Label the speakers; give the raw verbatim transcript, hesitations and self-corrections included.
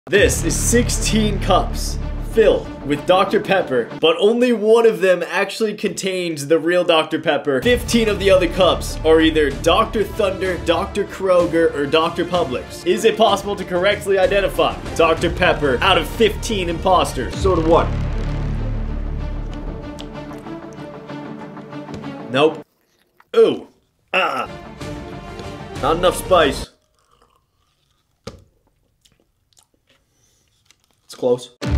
Speaker 1: This is sixteen cups filled with Doctor Pepper, but only one of them actually contains the real Doctor Pepper. fifteen of the other cups are either Doctor Thunder, Doctor Kroger, or Doctor Publix. Is it possible to correctly identify Doctor Pepper out of fifteen imposters?
Speaker 2: Sort of what?
Speaker 1: Nope. Ooh. Ah. Not enough spice. It's close.